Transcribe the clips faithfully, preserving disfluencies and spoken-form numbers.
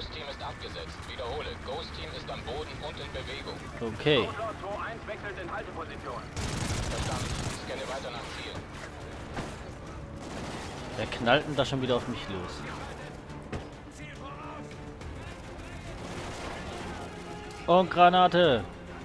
Ghost Team ist abgesetzt. Wiederhole, Ghost Team ist am Boden und in Bewegung. Okay. Outlaw zwei eins wechselt in Halteposition. Verstanden. Scanne weiter nach Ziel. Wer knallt denn da schon wieder auf mich los? Und Granate.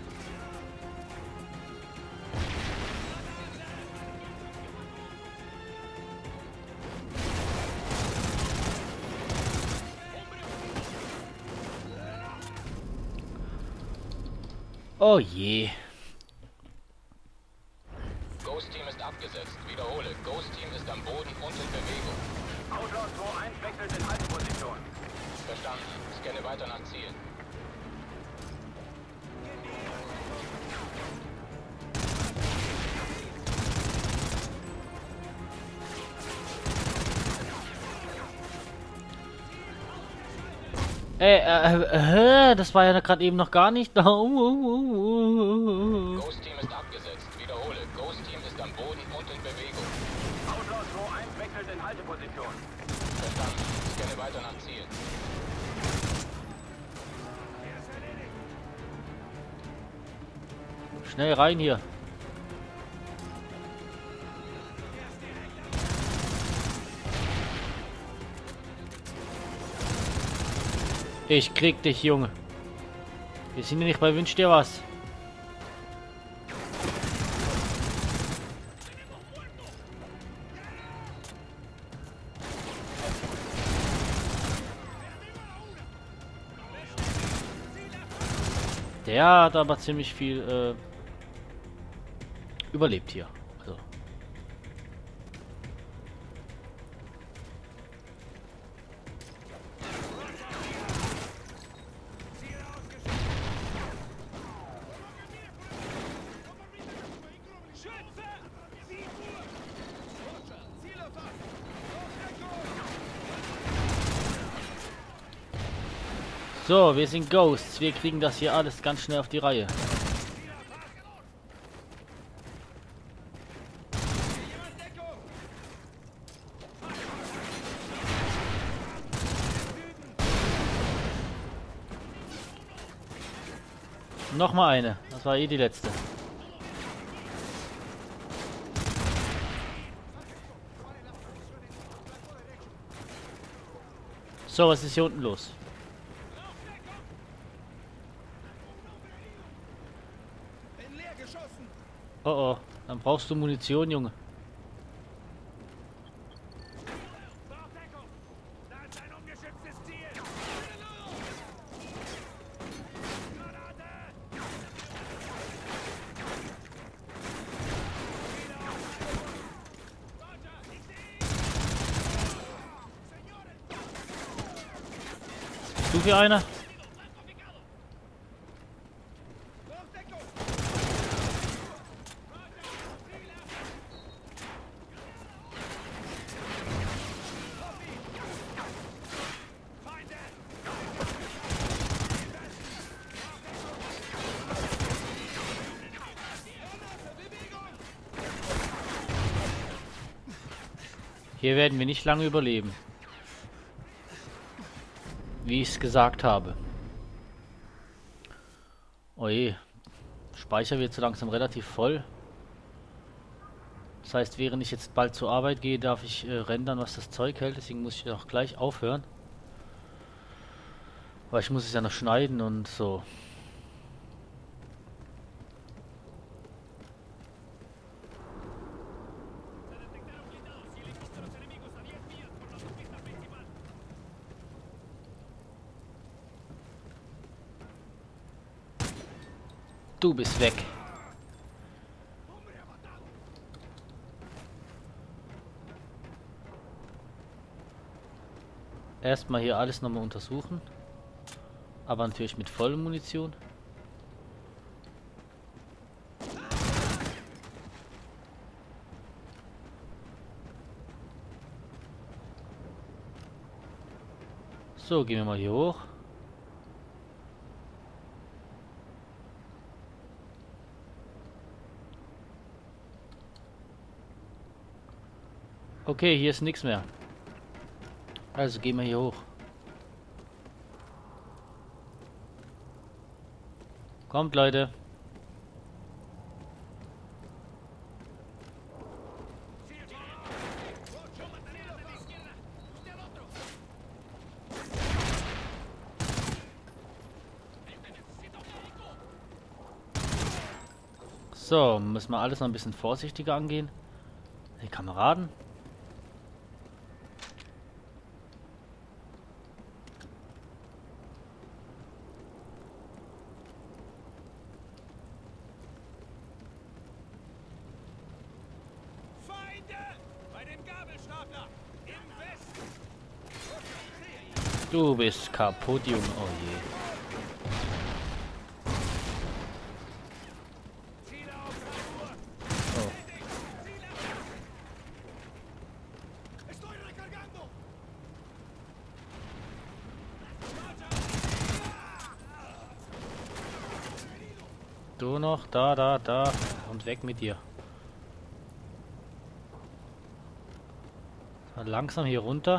Oh je. Ghost Team ist abgesetzt. Wiederhole, Ghost Team ist am Boden und in Bewegung. Outlaw zwei eins wechselt in Halteposition. Verstanden. Scanne weiter nach Ziel. Ey, äh, äh, das war ja gerade eben noch gar nicht. Ghost Team ist abgesetzt. Wiederhole, Ghost Team ist am Boden und in Bewegung. Outlaw zwei eins wechselt in Halteposition. Verstanden. Scanne weiter nach Ziel. Schnell rein hier. Ich krieg dich, Junge. Wir sind ja nicht bei Wünsch dir was. Der hat aber ziemlich viel äh, überlebt hier. Also. So, wir sind Ghosts. Wir kriegen das hier alles ganz schnell auf die Reihe. Noch mal eine. Das war eh die letzte. So, was ist hier unten los? Oh oh, dann brauchst du Munition, Junge. Bist du hier einer? Hier werden wir nicht lange überleben. Wie ich es gesagt habe. Oje. Speicher wird so langsam relativ voll. Das heißt, während ich jetzt bald zur Arbeit gehe, darf ich äh, rendern, was das Zeug hält. Deswegen muss ich auch gleich aufhören. Weil ich muss es ja noch schneiden und so. Du bist weg. Erstmal hier alles nochmal untersuchen. Aber natürlich mit voller Munition. So, gehen wir mal hier hoch. Okay, hier ist nichts mehr. Also gehen wir hier hoch. Kommt, Leute. So, müssen wir alles noch ein bisschen vorsichtiger angehen. Die Kameraden. Du bist kaputt, Junge. Oh je. Oh. Du noch, da, da, da und weg mit dir. So, langsam hier runter.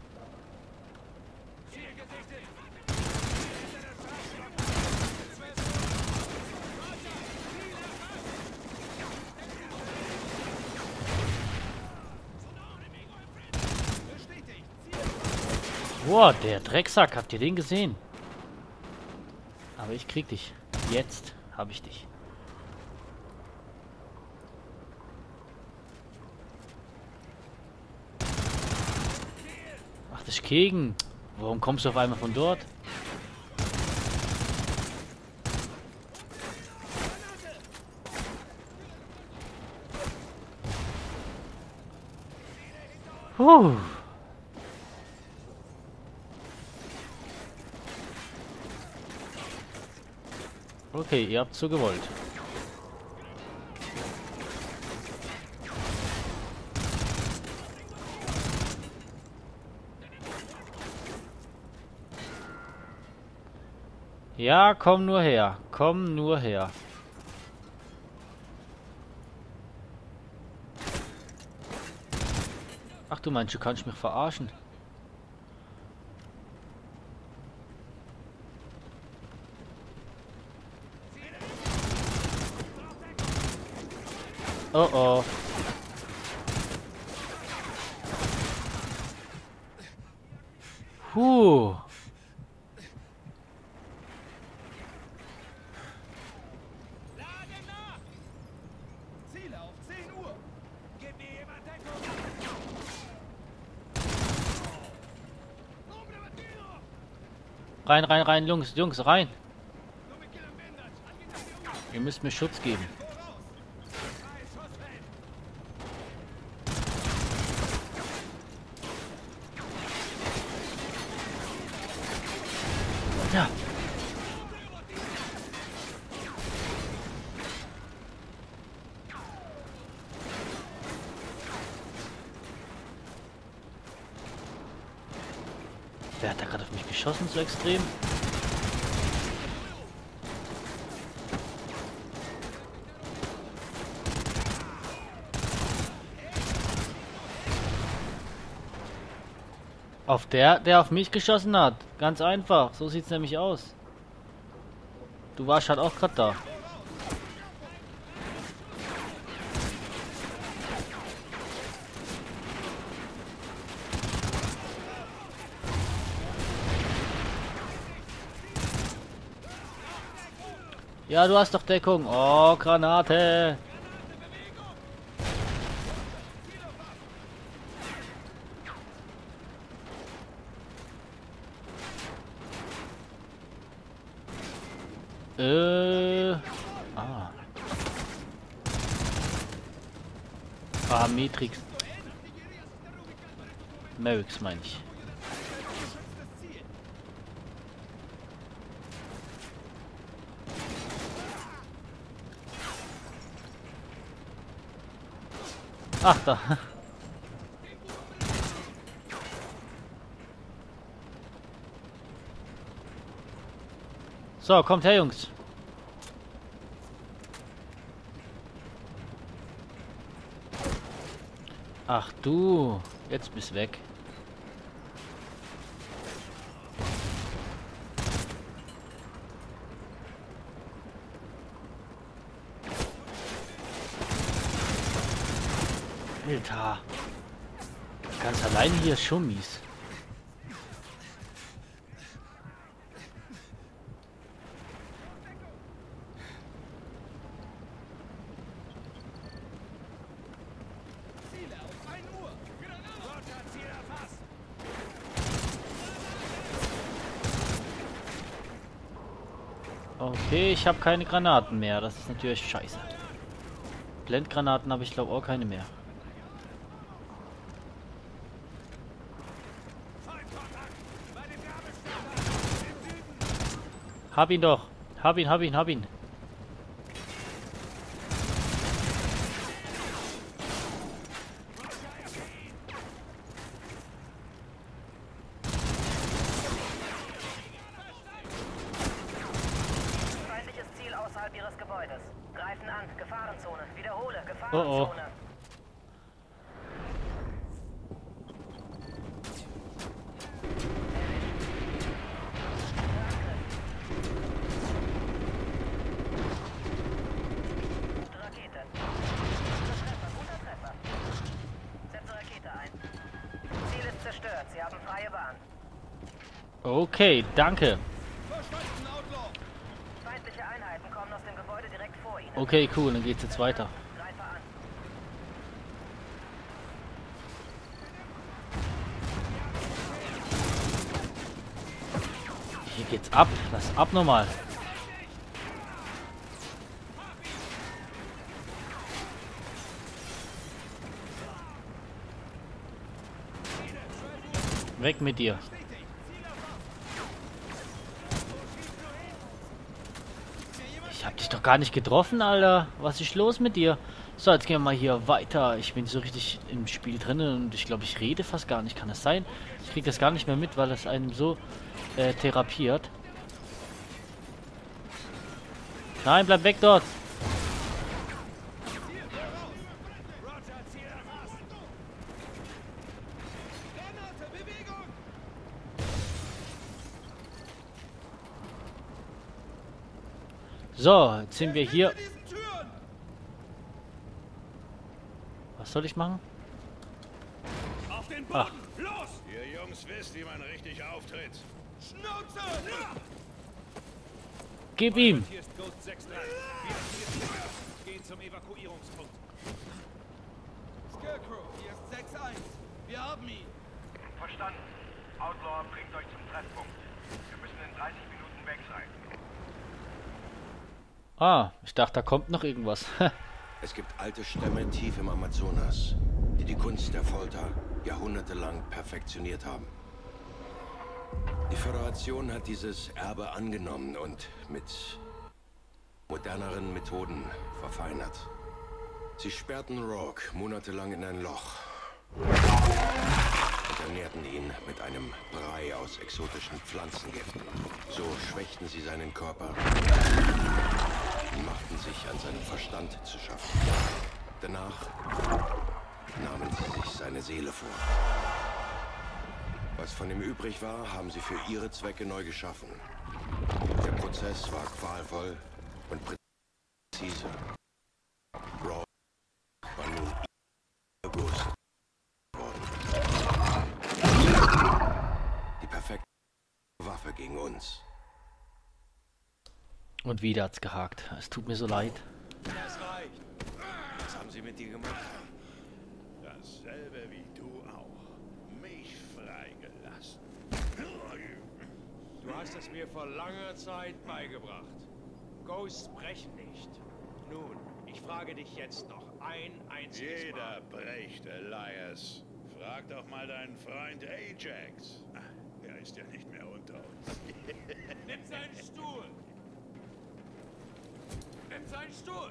Boah, der Drecksack, habt ihr den gesehen? Aber ich krieg dich. Jetzt habe ich dich. Ach, das ist Kegen. Warum kommst du auf einmal von dort? Puh. Okay, ihr habt so gewollt. Ja, komm nur her. Komm nur her. Ach du meinst, du kannst mich verarschen. Oh oh. Puh. Ziele auf zehn Uhr. Gib mir jemand Deckung. Rein, rein, rein, Jungs, Jungs, rein. Ihr müsst mir Schutz geben. Ja. Wer hat da gerade auf mich geschossen, so extrem? Auf der, der auf mich geschossen hat. Ganz einfach. So sieht's nämlich aus. Du warst halt auch gerade da. Ja, du hast doch Deckung. Oh, Granate. Äh. Ah. Ah, Matrix. Merix meine ich. Ach, da. So, kommt her, Jungs. Ach du, jetzt bist weg. Alter. Ganz alleine hier ist schon mies. Ziele auf ein Uhr. Roger, Ziel erfasst. Okay, ich habe keine Granaten mehr. Das ist natürlich scheiße. Blendgranaten habe ich glaube auch keine mehr. Feindkontakt bei dem Gabelstapler im Süden. Hab ihn doch. Hab ihn, hab ihn, hab ihn. Feindliches Ziel außerhalb Ihres Gebäudes. Greifen an. Gefahrenzone. Wiederhole. Oh Gefahrenzone. oh. Rakete. Guter Treffer. Guter Treffer. Setze Rakete ein. Ziel ist zerstört. Sie haben freie Bahn. Okay, danke. Verstanden, Outlaw. Feindliche Einheiten kommen aus dem Gebäude direkt vor Ihnen. Okay, cool, dann geht's jetzt weiter. Greife an. Hier geht's ab. Das ist abnormal. Weg mit dir. Ich hab dich doch gar nicht getroffen, Alter. Was ist los mit dir? So, jetzt gehen wir mal hier weiter. Ich bin so richtig im Spiel drin und ich glaube, ich rede fast gar nicht. Kann das sein? Ich kriege das gar nicht mehr mit, weil das einem so äh, therapiert. Nein, bleib weg dort. Roger, Ziel erfasst. Granate, Bewegung. So, jetzt sind wir hier. Hinter diesen Türen. Was soll ich machen? Auf den Ach. Boden. Los. Ihr Jungs wisst, wie man richtig auftritt. Schnauze. Ja. Gib ihm. Hier ist Ghost sechs drei. Wir aktivieren. Gehen zum Evakuierungspunkt. Scarecrow, hier ist sechs eins. Wir haben ihn. Verstanden. Outlaw bringt euch zum Treffpunkt. Wir müssen in dreißig Minuten weg sein. Ah, ich dachte, da kommt noch irgendwas. Es gibt alte Stämme tief im Amazonas, die die Kunst der Folter jahrhundertelang perfektioniert haben. Die Föderation hat dieses Erbe angenommen und mit moderneren Methoden verfeinert. Sie sperrten Rourke monatelang in ein Loch und ernährten ihn mit einem Brei aus exotischen Pflanzengiften. So schwächten sie seinen Körper und machten sich an seinem Verstand zu schaffen. Danach nahmen sie sich seine Seele vor. Was von ihm übrig war, haben sie für ihre Zwecke neu geschaffen. Der Prozess war qualvoll und präzise. Rourke war nun ihr Ghost geworden. Die perfekte Waffe gegen uns. Und wieder hat's gehakt. Es tut mir so leid. Das reicht. Was haben sie mit dir gemacht? Dasselbe wie du auch. Mich freigelassen. Du hast es mir vor langer Zeit beigebracht. Ghosts brechen nicht. Nun, ich frage dich jetzt noch ein einziges Jeder Mal. bricht, Elias. Frag doch mal deinen Freund Ajax. Ah, er ist ja nicht mehr unter uns. Nimm seinen Stuhl! Nimm seinen Stuhl!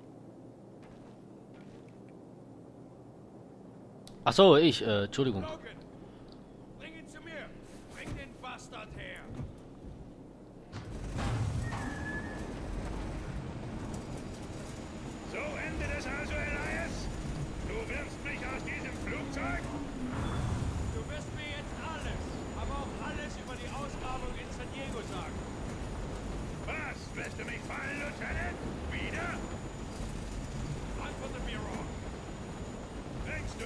Ach so, ich, äh, Entschuldigung. Logan! Bring ihn zu mir! Bring den Bastard her! So endet es also, Elias? Du wirfst mich aus diesem Flugzeug? Du wirst mir jetzt alles, aber auch alles über die Ausgrabung in San Diego sagen. Was? Lässt du mich fallen, Lieutenant? Wieder? Antworte mir, Rourke. Bringst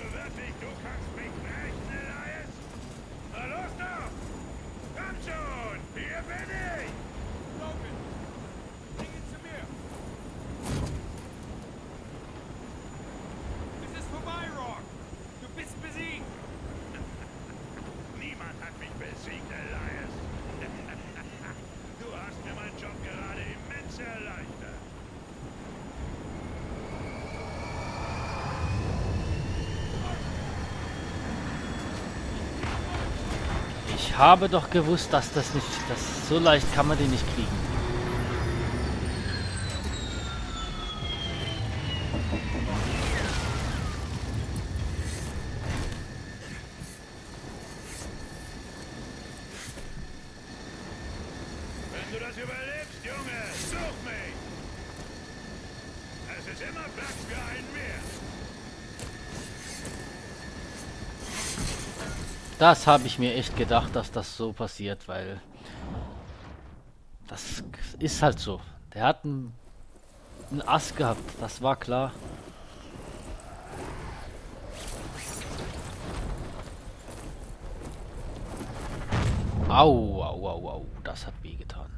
Ich habe doch gewusst, dass das nicht... Das, so leicht kann man den nicht kriegen. Wenn du das überlebst, Junge, such mich! Es ist immer Platz für einen mehr. Das habe ich mir echt gedacht, dass das so passiert, weil... Das ist halt so. Der hat einen, einen Ass gehabt, das war klar. Au, au, au, au, das hat wehgetan.